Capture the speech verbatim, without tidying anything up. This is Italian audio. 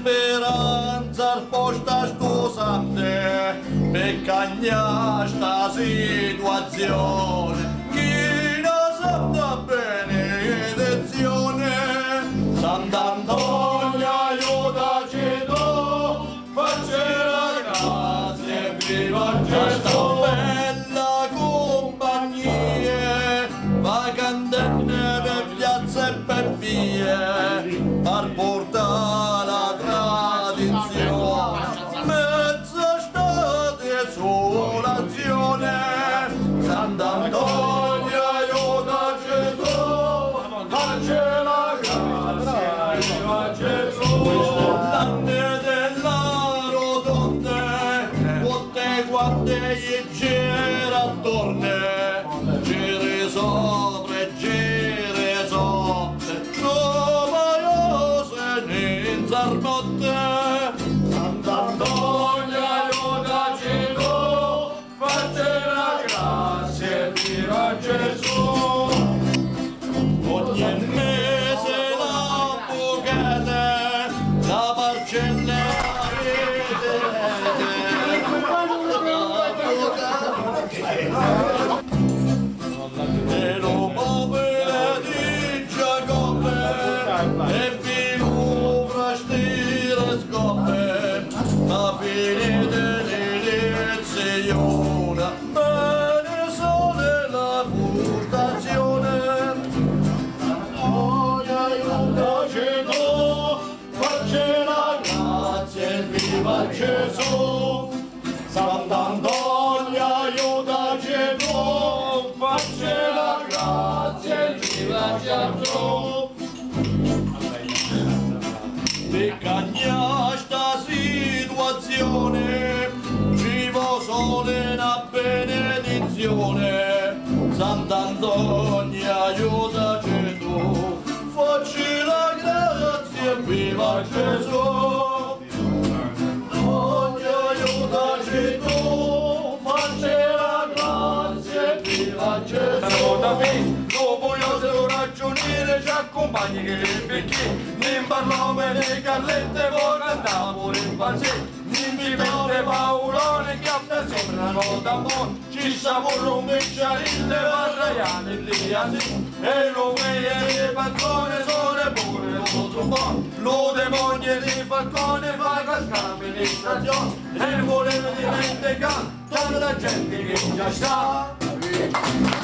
speranza posta scusante per cagnare sta situazione. Chi non sa benedizione, Sant'Antonio aiutaci tu, facci la grazia e viva Gesù. Bella compagnia, vacantenne per piazze e per vie, per portare la tradizione, mezza state desolazione. Sant'Antonio aiutaci tu, facci la grazia, viva Gesù. L'anno della rotonde, tutte quante gli gira attorno, giri sopra e giri sotto, come io se ne inzarnotte. Sant'Antonio aiutaci tu, facci la grazia e viva Gesù. Ogni mese l'avvocata, la parcella e lo popolo di Giacobbe e fino fra stire scoppe, ma finite l'elezione, bene sole la furtazione. Sant'Antonio aiutaci tu, facci la grazia e viva Gesù. Sant'Antonio aiutaci tu, facci la grazia e viva Gesù. Per cagnare sta situazione ci vuole solo una benedizione. Sant'Antonio aiutaci tu, facci la grazia e viva Gesù. Sant'Antonio aiutaci tu, facci la grazia e viva Gesù. Dopo io se lo ragioniere ci accompagni che le becchi, ne parliamo le gallette, poi cantiamo in paese. Mi mette Paolone che appena sopra la nota buona, ci siamo un becciarille, parraiane lì a sì, e lo vede le paccone sono pure molto buono, lo demonio di falcone fa cascare l'amministrazione, e voleva dimenticare tanta gente che già sta.